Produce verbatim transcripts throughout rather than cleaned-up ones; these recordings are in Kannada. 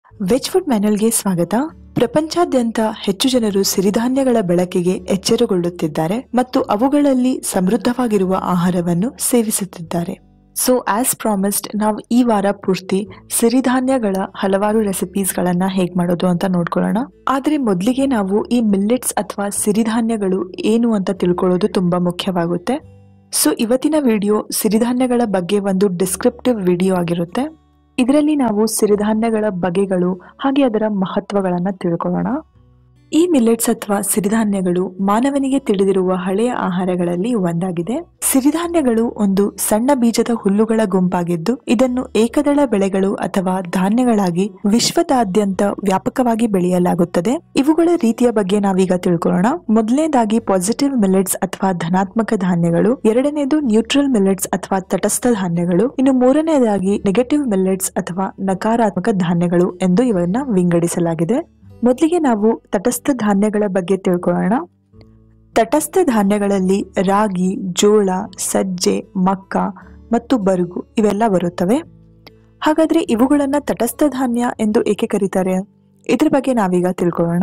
ವೆಜ್ ಫುಡ್ ಮ್ಯಾನುವಲ್ಗೆ ಸ್ವಾಗತ. ಪ್ರಪಂಚಾದ್ಯಂತ ಹೆಚ್ಚು ಜನರು ಸಿರಿಧಾನ್ಯಗಳ ಬಳಕೆಗೆ ಎಚ್ಚರಗೊಳ್ಳುತ್ತಿದ್ದಾರೆ ಮತ್ತು ಅವುಗಳಲ್ಲಿ ಸಮೃದ್ಧವಾಗಿರುವ ಆಹಾರವನ್ನು ಸೇವಿಸುತ್ತಿದ್ದಾರೆ. ಸೊ ಆಸ್ ಪ್ರಾಮಿಸ್ಡ್ ನಾವು ಈ ವಾರ ಪೂರ್ತಿ ಸಿರಿಧಾನ್ಯಗಳ ಹಲವಾರು ರೆಸಿಪೀಸ್ಗಳನ್ನ ಹೇಗೆ ಮಾಡೋದು ಅಂತ ನೋಡ್ಕೊಳ್ಳೋಣ. ಆದ್ರೆ ಮೊದಲಿಗೆ ನಾವು ಈ ಮಿಲ್ಲೆಟ್ಸ್ ಅಥವಾ ಸಿರಿಧಾನ್ಯಗಳು ಏನು ಅಂತ ತಿಳ್ಕೊಳ್ಳೋದು ತುಂಬಾ ಮುಖ್ಯವಾಗುತ್ತೆ. ಸೊ ಇವತ್ತಿನ ವಿಡಿಯೋ ಸಿರಿಧಾನ್ಯಗಳ ಬಗ್ಗೆ ಒಂದು ಡಿಸ್ಕ್ರಿಪ್ಟಿವ್ ವಿಡಿಯೋ ಆಗಿರುತ್ತೆ. ಇದರಲ್ಲಿ ನಾವು ಸಿರಿಧಾನ್ಯಗಳ ಬಗೆಗಳು ಹಾಗೆ ಅದರ ಮಹತ್ವಗಳನ್ನ ತಿಳ್ಕೊಳ್ಳೋಣ. ಈ ಮಿಲ್ಲೆಟ್ಸ್ ಅಥವಾ ಸಿರಿಧಾನ್ಯಗಳು ಮಾನವನಿಗೆ ತಿಳಿದಿರುವ ಹಳೆಯ ಆಹಾರಗಳಲ್ಲಿ ಒಂದಾಗಿದೆ. ಸಿರಿಧಾನ್ಯಗಳು ಒಂದು ಸಣ್ಣ ಬೀಜದ ಹುಲ್ಲುಗಳ ಗುಂಪಾಗಿದ್ದು ಇದನ್ನು ಏಕದಳ ಬೆಳೆಗಳು ಅಥವಾ ಧಾನ್ಯಗಳಾಗಿ ವಿಶ್ವದಾದ್ಯಂತ ವ್ಯಾಪಕವಾಗಿ ಬೆಳೆಯಲಾಗುತ್ತದೆ. ಇವುಗಳ ರೀತಿಯ ಬಗ್ಗೆ ನಾವೀಗ ತಿಳ್ಕೊಳ್ಳೋಣ. ಮೊದಲನೇದಾಗಿ ಪಾಸಿಟಿವ್ ಮಿಲ್ಲೆಟ್ಸ್ ಅಥವಾ ಧನಾತ್ಮಕ ಧಾನ್ಯಗಳು, ಎರಡನೇದು ನ್ಯೂಟ್ರಲ್ ಮಿಲ್ಲೆಟ್ಸ್ ಅಥವಾ ತಟಸ್ಥ ಧಾನ್ಯಗಳು, ಇನ್ನು ಮೂರನೇದಾಗಿ ನೆಗೆಟಿವ್ ಮಿಲ್ಲೆಟ್ಸ್ ಅಥವಾ ನಕಾರಾತ್ಮಕ ಧಾನ್ಯಗಳು ಎಂದು ಇವನ್ನ ವಿಂಗಡಿಸಲಾಗಿದೆ. ಮೊದಲಿಗೆ ನಾವು ತಟಸ್ಥ ಧಾನ್ಯಗಳ ಬಗ್ಗೆ ತಿಳ್ಕೊಳ್ಳೋಣ. ತಟಸ್ಥ ಧಾನ್ಯಗಳಲ್ಲಿ ರಾಗಿ, ಜೋಳ, ಸಜ್ಜೆ, ಮಕ್ಕ ಮತ್ತು ಬರುಗು ಇವೆಲ್ಲ ಬರುತ್ತವೆ. ಹಾಗಾದ್ರೆ ಇವುಗಳನ್ನ ತಟಸ್ಥ ಧಾನ್ಯ ಎಂದು ಏಕೆ ಕರೀತಾರೆ? ಇದ್ರ ಬಗ್ಗೆ ನಾವೀಗ ತಿಳ್ಕೊಳ್ಳೋಣ.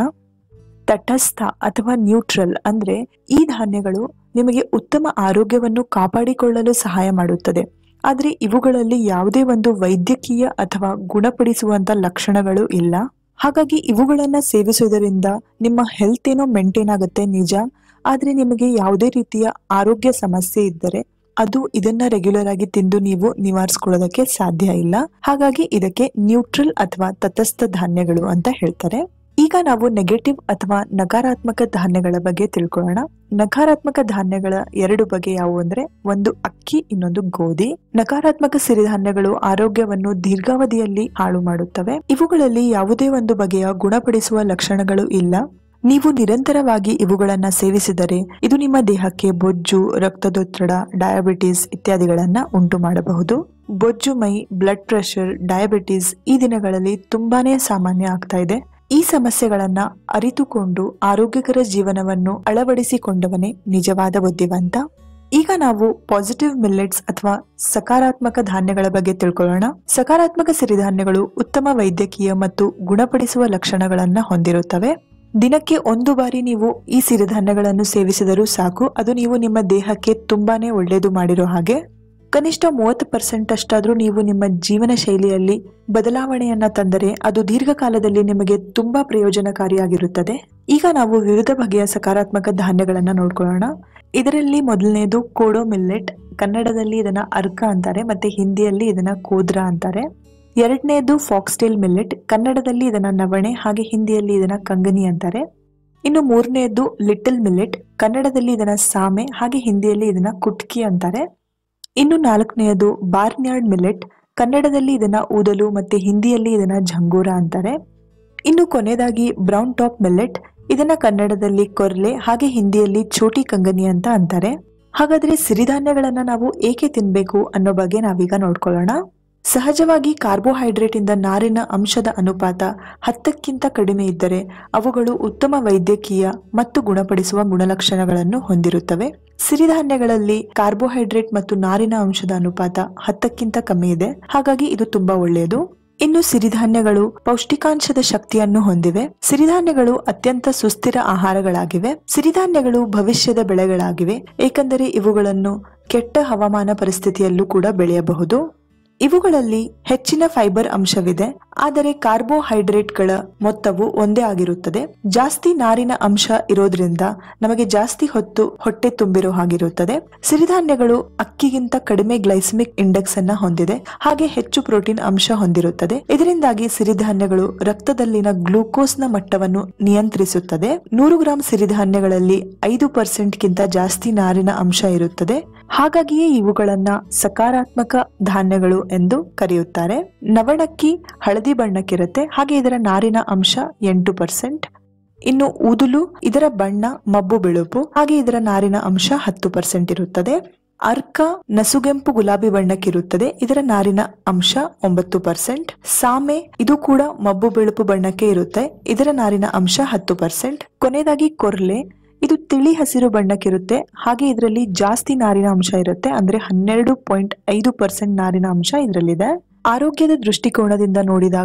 ತಟಸ್ಥ ಅಥವಾ ನ್ಯೂಟ್ರಲ್ ಅಂದ್ರೆ ಈ ಧಾನ್ಯಗಳು ನಿಮಗೆ ಉತ್ತಮ ಆರೋಗ್ಯವನ್ನು ಕಾಪಾಡಿಕೊಳ್ಳಲು ಸಹಾಯ ಮಾಡುತ್ತದೆ. ಆದ್ರೆ ಇವುಗಳಲ್ಲಿ ಯಾವುದೇ ಒಂದು ವೈದ್ಯಕೀಯ ಅಥವಾ ಗುಣಪಡಿಸುವಂತ ಲಕ್ಷಣಗಳು ಇಲ್ಲ. ಹಾಗಾಗಿ ಇವುಗಳನ್ನ ಸೇವಿಸುವುದರಿಂದ ನಿಮ್ಮ ಹೆಲ್ತ್ ಏನೋ ಮೇಂಟೈನ್ ಆಗುತ್ತೆ ನಿಜ, ಆದ್ರೆ ನಿಮಗೆ ಯಾವುದೇ ರೀತಿಯ ಆರೋಗ್ಯ ಸಮಸ್ಯೆ ಇದ್ದರೆ ಅದು ಇದನ್ನ ರೆಗ್ಯುಲರ್ ಆಗಿ ತಿಂದು ನೀವು ನಿವಾರಿಸ್ಕೊಳ್ಳೋದಕ್ಕೆ ಸಾಧ್ಯ ಇಲ್ಲ. ಹಾಗಾಗಿ ಇದಕ್ಕೆ ನ್ಯೂಟ್ರಲ್ ಅಥವಾ ತಟಸ್ಥ ಧಾನ್ಯಗಳು ಅಂತ ಹೇಳ್ತಾರೆ. ಈಗ ನಾವು ನೆಗೆಟಿವ್ ಅಥವಾ ನಕಾರಾತ್ಮಕ ಧಾನ್ಯಗಳ ಬಗ್ಗೆ ತಿಳ್ಕೊಳ್ಳೋಣ. ನಕಾರಾತ್ಮಕ ಧಾನ್ಯಗಳ ಎರಡು ಬಗೆ ಯಾವುವು ಅಂದ್ರೆ ಒಂದು ಅಕ್ಕಿ, ಇನ್ನೊಂದು ಗೋಧಿ. ನಕಾರಾತ್ಮಕ ಸಿರಿಧಾನ್ಯಗಳು ಆರೋಗ್ಯವನ್ನು ದೀರ್ಘಾವಧಿಯಲ್ಲಿ ಹಾಳು ಮಾಡುತ್ತವೆ. ಇವುಗಳಲ್ಲಿ ಯಾವುದೇ ಒಂದು ಬಗೆಯ ಗುಣಪಡಿಸುವ ಲಕ್ಷಣಗಳು ಇಲ್ಲ. ನೀವು ನಿರಂತರವಾಗಿ ಇವುಗಳನ್ನ ಸೇವಿಸಿದರೆ ಇದು ನಿಮ್ಮ ದೇಹಕ್ಕೆ ಬೊಜ್ಜು, ರಕ್ತದೊತ್ತಡ, ಡಯಾಬಿಟಿಸ್ ಇತ್ಯಾದಿಗಳನ್ನ ಉಂಟು ಮಾಡಬಹುದು. ಬೊಜ್ಜು ಮೈ, ಬ್ಲಡ್ ಪ್ರೆಷರ್, ಡಯಾಬಿಟಿಸ್ ಈ ದಿನಗಳಲ್ಲಿ ತುಂಬಾನೇ ಸಾಮಾನ್ಯ ಆಗ್ತಾ ಇದೆ. ಈ ಸಮಸ್ಯೆಗಳನ್ನ ಅರಿತುಕೊಂಡು ಆರೋಗ್ಯಕರ ಜೀವನವನ್ನು ಅಳವಡಿಸಿಕೊಂಡವನೇ ನಿಜವಾದ ಬುದ್ಧಿವಂತ. ಈಗ ನಾವು ಪಾಸಿಟಿವ್ ಮಿಲ್ಲೆಟ್ಸ್ ಅಥವಾ ಸಕಾರಾತ್ಮಕ ಧಾನ್ಯಗಳ ಬಗ್ಗೆ ತಿಳ್ಕೊಳ್ಳೋಣ. ಸಕಾರಾತ್ಮಕ ಸಿರಿಧಾನ್ಯಗಳು ಉತ್ತಮ ವೈದ್ಯಕೀಯ ಮತ್ತು ಗುಣಪಡಿಸುವ ಲಕ್ಷಣಗಳನ್ನ ಹೊಂದಿರುತ್ತವೆ. ದಿನಕ್ಕೆ ಒಂದು ಬಾರಿ ನೀವು ಈ ಸಿರಿಧಾನ್ಯಗಳನ್ನು ಸೇವಿಸಿದರೂ ಸಾಕು, ಅದು ನೀವು ನಿಮ್ಮ ದೇಹಕ್ಕೆ ತುಂಬಾನೇ ಒಳ್ಳೆಯದು ಮಾಡಿರೋ ಹಾಗೆ. ಕನಿಷ್ಠ ಮೂವತ್ತು ಪರ್ಸೆಂಟ್ ಅಷ್ಟಾದ್ರೂ ನೀವು ನಿಮ್ಮ ಜೀವನ ಶೈಲಿಯಲ್ಲಿ ಬದಲಾವಣೆಯನ್ನ ತಂದರೆ ಅದು ದೀರ್ಘಕಾಲದಲ್ಲಿ ನಿಮಗೆ ತುಂಬಾ ಪ್ರಯೋಜನಕಾರಿಯಾಗಿರುತ್ತದೆ. ಈಗ ನಾವು ವಿವಿಧ ಬಗೆಯ ಸಕಾರಾತ್ಮಕ ಧಾನ್ಯಗಳನ್ನ ನೋಡ್ಕೊಳ್ಳೋಣ. ಇದರಲ್ಲಿ ಮೊದಲನೇದು ಕೋಡೋ ಮಿಲ್ಲೆಟ್, ಕನ್ನಡದಲ್ಲಿ ಇದನ್ನ ಅರ್ಕ ಅಂತಾರೆ ಮತ್ತೆ ಹಿಂದಿಯಲ್ಲಿ ಇದನ್ನ ಕೋದ್ರಾ ಅಂತಾರೆ. ಎರಡನೇದು ಫಾಕ್ಸ್ಟೇಲ್ ಮಿಲ್ಲೆಟ್, ಕನ್ನಡದಲ್ಲಿ ಇದನ್ನ ನವಣೆ ಹಾಗೆ ಹಿಂದಿಯಲ್ಲಿ ಇದನ್ನ ಕಂಗನಿ ಅಂತಾರೆ. ಇನ್ನು ಮೂರನೇದು ಲಿಟಲ್ ಮಿಲ್ಲೆಟ್, ಕನ್ನಡದಲ್ಲಿ ಇದನ್ನ ಸಾಮೆ ಹಾಗೆ ಹಿಂದಿಯಲ್ಲಿ ಇದನ್ನ ಕುಟ್ಕಿ ಅಂತಾರೆ. ಇನ್ನು ನಾಲ್ಕನೆಯದು ಬಾರ್ನ್ಯಾರ್ಡ್ ಮಿಲ್ಲೆಟ್, ಕನ್ನಡದಲ್ಲಿ ಇದನ್ನ ಊದಲು ಮತ್ತೆ ಹಿಂದಿಯಲ್ಲಿ ಇದನ್ನ ಝಂಗೂರ ಅಂತಾರೆ. ಇನ್ನು ಕೊನೆಯದಾಗಿ ಬ್ರೌನ್ ಟಾಪ್ ಮಿಲ್ಲೆಟ್, ಇದನ್ನ ಕನ್ನಡದಲ್ಲಿ ಕೊರ್ಲೆ ಹಾಗೆ ಹಿಂದಿಯಲ್ಲಿ ಛೋಟಿ ಕಂಗನಿ ಅಂತ ಅಂತಾರೆ. ಹಾಗಾದ್ರೆ ಸಿರಿಧಾನ್ಯಗಳನ್ನ ನಾವು ಏಕೆ ತಿನ್ಬೇಕು ಅನ್ನೋ ಬಗ್ಗೆ ನಾವೀಗ ನೋಡ್ಕೊಳ್ಳೋಣ. ಸಹಜವಾಗಿ ಕಾರ್ಬೋಹೈಡ್ರೇಟ್ ಇಂದ ನಾರಿನ ಅಂಶದ ಅನುಪಾತ ಹತ್ತಕ್ಕಿಂತ ಕಡಿಮೆ ಇದ್ದರೆ ಅವುಗಳು ಉತ್ತಮ ವೈದ್ಯಕೀಯ ಮತ್ತು ಗುಣಪಡಿಸುವ ಗುಣಲಕ್ಷಣಗಳನ್ನು ಹೊಂದಿರುತ್ತವೆ. ಸಿರಿಧಾನ್ಯಗಳಲ್ಲಿ ಕಾರ್ಬೋಹೈಡ್ರೇಟ್ ಮತ್ತು ನಾರಿನ ಅಂಶದ ಅನುಪಾತ ಹತ್ತಕ್ಕಿಂತ ಕಮ್ಮಿ ಇದೆ, ಹಾಗಾಗಿ ಇದು ತುಂಬಾ ಒಳ್ಳೆಯದು. ಇನ್ನು ಸಿರಿಧಾನ್ಯಗಳು ಪೌಷ್ಟಿಕಾಂಶದ ಶಕ್ತಿಯನ್ನು ಹೊಂದಿವೆ. ಸಿರಿಧಾನ್ಯಗಳು ಅತ್ಯಂತ ಸುಸ್ಥಿರ ಆಹಾರಗಳಾಗಿವೆ. ಸಿರಿಧಾನ್ಯಗಳು ಭವಿಷ್ಯದ ಬೆಳೆಗಳಾಗಿವೆ, ಏಕೆಂದರೆ ಇವುಗಳನ್ನು ಕೆಟ್ಟ ಹವಾಮಾನ ಪರಿಸ್ಥಿತಿಯಲ್ಲೂ ಕೂಡ ಬೆಳೆಯಬಹುದು. ಇವುಗಳಲ್ಲಿ ಹೆಚ್ಚಿನ ಫೈಬರ್ ಅಂಶವಿದೆ, ಆದರೆ ಕಾರ್ಬೋಹೈಡ್ರೇಟ್ಗಳ ಮೊತ್ತವು ಒಂದೇ ಆಗಿರುತ್ತದೆ. ಜಾಸ್ತಿ ನಾರಿನ ಅಂಶ ಇರೋದ್ರಿಂದ ನಮಗೆ ಜಾಸ್ತಿ ಹೊತ್ತು ಹೊಟ್ಟೆ ತುಂಬಿರೋ ಹಾಗಿರುತ್ತದೆ. ಸಿರಿಧಾನ್ಯಗಳು ಅಕ್ಕಿಗಿಂತ ಕಡಿಮೆ ಗ್ಲೈಸಮಿಕ್ ಇಂಡೆಕ್ಸ್ ಅನ್ನ ಹೊಂದಿದೆ ಹಾಗೆ ಹೆಚ್ಚು ಪ್ರೋಟೀನ್ ಅಂಶ ಹೊಂದಿರುತ್ತದೆ. ಇದರಿಂದಾಗಿ ಸಿರಿಧಾನ್ಯಗಳು ರಕ್ತದಲ್ಲಿನ ಗ್ಲೂಕೋಸ್ ನ ಮಟ್ಟವನ್ನು ನಿಯಂತ್ರಿಸುತ್ತದೆ. ನೂರು ಗ್ರಾಂ ಸಿರಿಧಾನ್ಯಗಳಲ್ಲಿ ಐದು ಪರ್ಸೆಂಟ್ ಗಿಂತ ಜಾಸ್ತಿ ನಾರಿನ ಅಂಶ ಇರುತ್ತದೆ. ಹಾಗಾಗಿಯೇ ಇವುಗಳನ್ನ ಸಕಾರಾತ್ಮಕ ಧಾನ್ಯಗಳು ಎಂದು ಕರೆಯುತ್ತಾರೆ. ನವಣಕ್ಕಿ ಹಳದಿ ಬಣ್ಣಕ್ಕಿರುತ್ತೆ ಹಾಗೆ ಇದರ ನಾರಿನ ಅಂಶ ಎಂಟು ಪರ್ಸೆಂಟ್. ಇನ್ನು ಊದುಲು, ಇದರ ಬಣ್ಣ ಮಬ್ಬು ಬಿಳುಪು ಹಾಗೆ ಇದರ ನಾರಿನ ಅಂಶ ಹತ್ತು ಪರ್ಸೆಂಟ್ ಇರುತ್ತದೆ. ಅರ್ಕ ನಸುಗೆಂಪು ಗುಲಾಬಿ ಬಣ್ಣಕ್ಕಿರುತ್ತದೆ, ಇದರ ನಾರಿನ ಅಂಶ ಒಂಬತ್ತು ಪರ್ಸೆಂಟ್. ಸಾಮೆ ಇದು ಕೂಡ ಮಬ್ಬು ಬಿಳುಪು ಬಣ್ಣಕ್ಕೆ ಇರುತ್ತೆ, ಇದರ ನಾರಿನ ಅಂಶ ಹತ್ತು ಪರ್ಸೆಂಟ್. ಕೊನೆಯದಾಗಿ ಕೊರ್ಲೆ, ಇದು ತಿಳಿ ಹಸಿರು ಬಣ್ಣಕ್ಕಿರುತ್ತೆ ಹಾಗೆ ಇದರಲ್ಲಿ ಜಾಸ್ತಿ ನಾರಿನ ಅಂಶ ಇರುತ್ತೆ, ಅಂದ್ರೆ ಹನ್ನೆರಡು ಪಾಯಿಂಟ್ ಐದು ಪರ್ಸೆಂಟ್ ನಾರಿನ ಅಂಶ ಇದರಲ್ಲಿದೆ. ಆರೋಗ್ಯದ ದೃಷ್ಟಿಕೋನದಿಂದ ನೋಡಿದಾಗ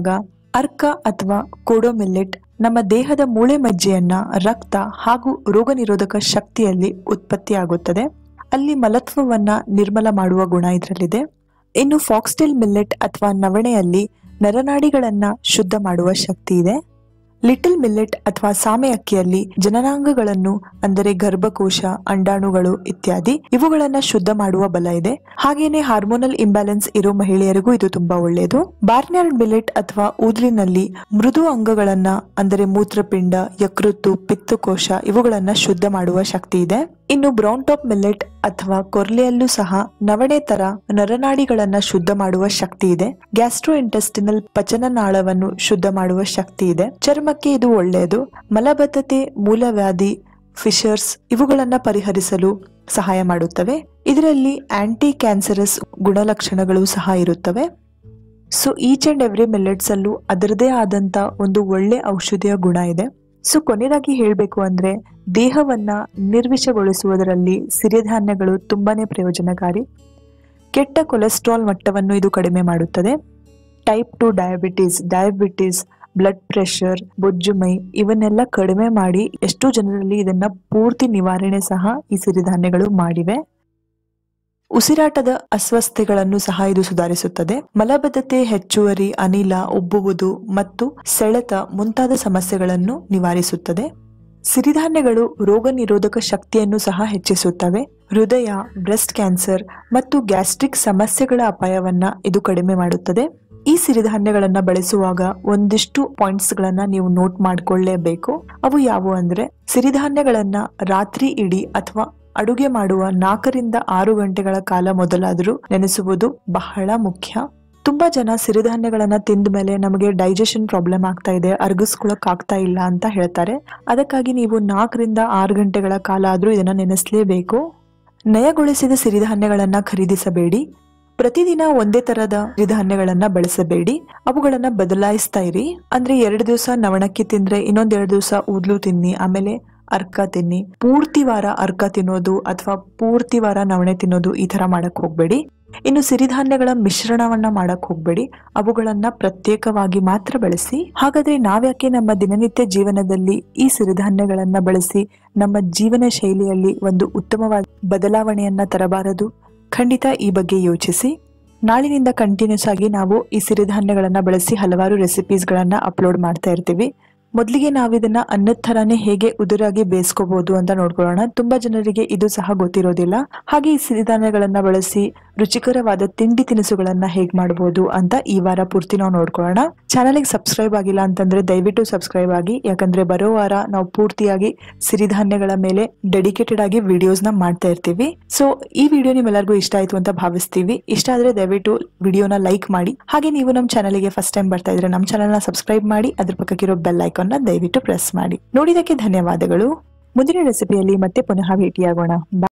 ಅರ್ಕ ಅಥವಾ ಕೋಡೋ ಮಿಲ್ಲೆಟ್ ನಮ್ಮ ದೇಹದ ಮೂಳೆ ಮಜ್ಜೆಯನ್ನ ರಕ್ತ ಹಾಗೂ ರೋಗ ನಿರೋಧಕ ಶಕ್ತಿಯಲ್ಲಿ ಉತ್ಪತ್ತಿಯಾಗುತ್ತದೆ. ಅಲ್ಲಿ ಮಲತ್ವವನ್ನ ನಿರ್ಮಲ ಮಾಡುವ ಗುಣ ಇದರಲ್ಲಿದೆ. ಇನ್ನು ಫಾಕ್ಸ್ಟೇಲ್ ಮಿಲ್ಲೆಟ್ ಅಥವಾ ನವಣೆಯಲ್ಲಿ ನರನಾಡಿಗಳನ್ನ ಶುದ್ಧ ಮಾಡುವ ಶಕ್ತಿ ಇದೆ. ಲಿಟಲ್ ಮಿಲ್ಲೆಟ್ ಅಥವಾ ಸಾಮೆ ಅಕ್ಕಿಯಲ್ಲಿ ಜನನಾಂಗಗಳನ್ನು ಅಂದರೆ ಗರ್ಭಕೋಶ, ಅಂಡಾಣುಗಳು ಇತ್ಯಾದಿ ಇವುಗಳನ್ನ ಶುದ್ಧ ಮಾಡುವ ಬಲ ಇದೆ. ಹಾಗೇನೆ ಹಾರ್ಮೋನಲ್ ಇಂಬ್ಯಾಲೆನ್ಸ್ ಇರೋ ಮಹಿಳೆಯರಿಗೂ ಇದು ತುಂಬಾ ಒಳ್ಳೆಯದು. ಬಾರ್ನ್ಯಾರ್ಡ್ ಮಿಲ್ಲೆಟ್ ಅಥವಾ ಊದ್ಲಿನಲ್ಲಿ ಮೃದು ಅಂಗಗಳನ್ನ ಅಂದರೆ ಮೂತ್ರಪಿಂಡ, ಯಕೃತ್ತು, ಪಿತ್ತಕೋಶ ಇವುಗಳನ್ನ ಶುದ್ಧ ಮಾಡುವ ಶಕ್ತಿ ಇದೆ. ಇನ್ನು ಬ್ರೌನ್ ಟಾಪ್ ಮಿಲ್ಲೆಟ್ ಅಥವಾ ಕೊರ್ಲೆಯಲ್ಲೂ ಸಹ ನವಣೆ ತರ ನರನಾಡಿಗಳನ್ನ ಶುದ್ಧ ಮಾಡುವ ಶಕ್ತಿ ಇದೆ. ಗ್ಯಾಸ್ಟ್ರೋ ಇಂಟೆಸ್ಟಿನಲ್ ಪಚನನಾಳವನ್ನು ಶುದ್ಧ ಮಾಡುವ ಶಕ್ತಿ ಇದೆ. ಚರ್ಮಕ್ಕೆ ಇದು ಒಳ್ಳೆಯದು. ಮಲಬದ್ಧತೆ, ಮೂಲವ್ಯಾಧಿ, ಫಿಶರ್ಸ್ ಇವುಗಳನ್ನ ಪರಿಹರಿಸಲು ಸಹಾಯ ಮಾಡುತ್ತವೆ. ಇದರಲ್ಲಿ ಆಂಟಿ ಕ್ಯಾನ್ಸರಸ್ ಗುಣಲಕ್ಷಣಗಳು ಸಹ ಇರುತ್ತವೆ. So each and every millets ಅಲ್ಲೂ ಅದರದೇ ಆದಂತ ಒಂದು ಒಳ್ಳೆ ಔಷಧಿಯ ಗುಣ ಇದೆ. ಸೊ ಕೊನೆಯದಾಗಿ ಹೇಳಬೇಕು ಅಂದ್ರೆ ದೇಹವನ್ನ ನಿರ್ವಿಷಗೊಳಿಸುವುದರಲ್ಲಿ ಸಿರಿಧಾನ್ಯಗಳು ತುಂಬಾನೇ ಪ್ರಯೋಜನಕಾರಿ. ಕೆಟ್ಟ ಕೊಲೆಸ್ಟ್ರಾಲ್ ಮಟ್ಟವನ್ನು ಇದು ಕಡಿಮೆ ಮಾಡುತ್ತದೆ. Type two diabetes, diabetes, blood pressure, ಬೊಜ್ಜುಮೈ ಇವನ್ನೆಲ್ಲ ಕಡಿಮೆ ಮಾಡಿ ಎಷ್ಟೋ ಜನರಲ್ಲಿ ಇದನ್ನ ಪೂರ್ತಿ ನಿವಾರಣೆ ಸಹ ಈ ಸಿರಿಧಾನ್ಯಗಳು ಮಾಡಿವೆ. ಉಸಿರಾಟದ ಅಸ್ವಸ್ಥತೆಗಳನ್ನು ಸಹ ಇದು ಸುಧಾರಿಸುತ್ತದೆ. ಮಲಬದ್ಧತೆ, ಹೆಚ್ಚುವರಿ, ಅನಿಲ, ಉಬ್ಬುವುದು ಮತ್ತು ಸೆಳೆತ ಮುಂತಾದ ಸಮಸ್ಯೆಗಳನ್ನು ನಿವಾರಿಸುತ್ತದೆ. ಸಿರಿಧಾನ್ಯಗಳು ರೋಗ ನಿರೋಧಕ ಶಕ್ತಿಯನ್ನು ಸಹ ಹೆಚ್ಚಿಸುತ್ತವೆ. ಹೃದಯ, ಬ್ರೆಸ್ಟ್ ಕ್ಯಾನ್ಸರ್ ಮತ್ತು ಗ್ಯಾಸ್ಟ್ರಿಕ್ ಸಮಸ್ಯೆಗಳ ಅಪಾಯವನ್ನ ಇದು ಕಡಿಮೆ ಮಾಡುತ್ತದೆ. ಈ ಸಿರಿಧಾನ್ಯಗಳನ್ನ ಬಳಸುವಾಗ ಒಂದಿಷ್ಟು ಪಾಯಿಂಟ್ಸ್ ಗಳನ್ನ ನೀವು ನೋಟ್ ಮಾಡ್ಕೊಳ್ಳೇಬೇಕು. ಅವು ಯಾವುವು ಅಂದ್ರೆ, ಸಿರಿಧಾನ್ಯಗಳನ್ನ ರಾತ್ರಿ ಇಡೀ ಅಥವಾ ಅಡುಗೆ ಮಾಡುವ ನಾಲ್ಕರಿಂದ ಆರು ಗಂಟೆಗಳ ಕಾಲ ಮೊದಲಾದರೂ ನೆನೆಸುವುದು ಬಹಳ ಮುಖ್ಯ. ತುಂಬಾ ಜನ ಸಿರಿಧಾನ್ಯಗಳನ್ನ ತಿಂದ ಮೇಲೆ ನಮಗೆ ಡೈಜೆಷನ್ ಪ್ರಾಬ್ಲಮ್ ಆಗ್ತಾ ಇದೆ, ಅರ್ಗಿಸ್ಕೊಳಕ್ ಆಗ್ತಾ ಇಲ್ಲ ಅಂತ ಹೇಳ್ತಾರೆ. ಅದಕ್ಕಾಗಿ ನೀವು ನಾಲ್ಕರಿಂದ ಆರು ಗಂಟೆಗಳ ಕಾಲ ಆದ್ರೂ ಇದನ್ನ ನೆನೆಸಲೇಬೇಕು. ನಯಗೊಳಿಸಿದ ಸಿರಿಧಾನ್ಯಗಳನ್ನ ಖರೀದಿಸಬೇಡಿ. ಪ್ರತಿದಿನ ಒಂದೇ ತರದ ಸಿರಿಧಾನ್ಯಗಳನ್ನ ಬಳಸಬೇಡಿ. ಅವುಗಳನ್ನ ಬದಲಾಯಿಸ್ತಾ ಇರಿ. ಅಂದ್ರೆ ಎರಡು ದಿವಸ ನವಣಕ್ಕಿ ತಿಂದ್ರೆ ಇನ್ನೊಂದ್ ಎರಡು ದಿವಸ ಊದ್ಲು ತಿನ್ನಿ, ಆಮೇಲೆ ಅರ್ಕ ತಿನ್ನಿ. ಪೂರ್ತಿ ವಾರ ಅರ್ಕ ತಿನ್ನೋದು ಅಥವಾ ಪೂರ್ತಿ ವಾರ ನವಣೆ ತಿನ್ನೋದು ಈ ತರ ಮಾಡಕ್ ಹೋಗ್ಬೇಡಿ. ಇನ್ನು ಸಿರಿಧಾನ್ಯಗಳ ಮಿಶ್ರಣವನ್ನ ಮಾಡಕ್ ಹೋಗ್ಬೇಡಿ. ಅವುಗಳನ್ನ ಪ್ರತ್ಯೇಕವಾಗಿ ಮಾತ್ರ ಬಳಸಿ. ಹಾಗಾದ್ರೆ ನಾವ್ಯಾಕೆ ನಮ್ಮ ದಿನನಿತ್ಯ ಜೀವನದಲ್ಲಿ ಈ ಸಿರಿಧಾನ್ಯಗಳನ್ನ ಬಳಸಿ ನಮ್ಮ ಜೀವನ ಶೈಲಿಯಲ್ಲಿ ಒಂದು ಉತ್ತಮವಾದ ಬದಲಾವಣೆಯನ್ನ ತರಬಾರದು? ಖಂಡಿತ ಈ ಬಗ್ಗೆ ಯೋಚಿಸಿ. ನಾಳಿನಿಂದ ಕಂಟಿನ್ಯೂಸ್ ಆಗಿ ನಾವು ಈ ಸಿರಿಧಾನ್ಯಗಳನ್ನ ಬಳಸಿ ಹಲವಾರು ರೆಸಿಪೀಸ್ ಗಳನ್ನ ಅಪ್ಲೋಡ್ ಮಾಡ್ತಾ ಇರ್ತೀವಿ. ಮೊದಲಿಗೆ ನಾವಿದನ್ನ ಅನ್ನದ ತರಾನೇ ಹೇಗೆ ಉದುರಾಗಿ ಬೇಯಿಸ್ಕೋಬಹುದು ಅಂತ ನೋಡ್ಕೊಳ್ಳೋಣ. ತುಂಬಾ ಜನರಿಗೆ ಇದು ಸಹ ಗೊತ್ತಿರೋದಿಲ್ಲ. ಹಾಗೆ ಈ ಸಿರಿಧಾನ್ಯಗಳನ್ನ ಬಳಸಿ ರುಚಿಕರವಾದ ತಿಂಡಿ ತಿನಿಸುಗಳನ್ನ ಹೇಗ್ ಮಾಡಬಹುದು ಅಂತ ಈ ವಾರ ಪೂರ್ತಿ ನಾವು ನೋಡ್ಕೊಳ್ಳೋಣ. ಚಾನಲ್ಗೆ ಸಬ್ಸ್ಕ್ರೈಬ್ ಆಗಿಲ್ಲ ಅಂತಂದ್ರೆ ದಯವಿಟ್ಟು ಸಬ್ಸ್ಕ್ರೈಬ್ ಆಗಿ. ಯಾಕಂದ್ರೆ ಬರೋ ವಾರ ನಾವು ಪೂರ್ತಿಯಾಗಿ ಸಿರಿಧಾನ್ಯಗಳ ಮೇಲೆ ಡೆಡಿಕೇಟೆಡ್ ಆಗಿ ವಿಡಿಯೋಸ್ ನ ಮಾಡ್ತಾ ಇರ್ತೀವಿ. ಸೊ ಈ ವಿಡಿಯೋ ನಿಮ್ಮೆಲ್ಲರಿಗೂ ಇಷ್ಟ ಆಯ್ತು ಅಂತ ಭಾವಿಸ್ತೀವಿ. ಇಷ್ಟ ಆದ್ರೆ ದಯವಿಟ್ಟು ವಿಡಿಯೋನ ಲೈಕ್ ಮಾಡಿ. ಹಾಗೆ ನೀವು ನಮ್ಮ ಚಾನಲ್ಗೆ ಫಸ್ಟ್ ಟೈಮ್ ಬರ್ತಾ ಇದ್ರೆ ನಮ್ಮ ಚಾನಲ್ ನ ಸಬ್ಸ್ಕ್ರೈಬ್ ಮಾಡಿ. ಅದ್ರ ಪಕ್ಕಕ್ಕಿರೋ ಬೆಲ್ ಐಕಾನ್ ನ ದಯವಿಟ್ಟು ಪ್ರೆಸ್ ಮಾಡಿ. ನೋಡಿದಕ್ಕೆ ಧನ್ಯವಾದಗಳು. ಮುಂದಿನ ರೆಸಿಪಿಯಲ್ಲಿ ಮತ್ತೆ ಪುನಃ ಭೇಟಿಯಾಗೋಣ.